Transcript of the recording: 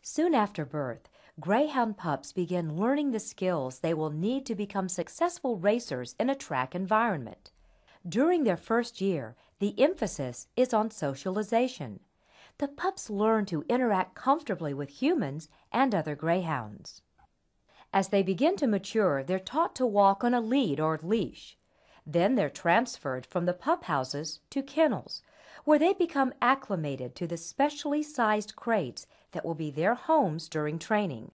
Soon after birth, Greyhound pups begin learning the skills they will need to become successful racers in a track environment. During their first year, the emphasis is on socialization. The pups learn to interact comfortably with humans and other greyhounds. As they begin to mature, they're taught to walk on a lead or leash. Then they're transferred from the pup houses to kennels, where they become acclimated to the specially sized crates that will be their homes during training.